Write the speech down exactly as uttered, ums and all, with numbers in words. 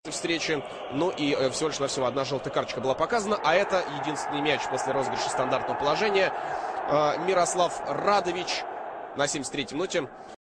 встречи. Ну и э, всего лишь навсего одна желтая карточка была показана. А это единственный мяч после розыгрыша стандартного положения. Э, Мирослав Радович на семьдесят третьей минуте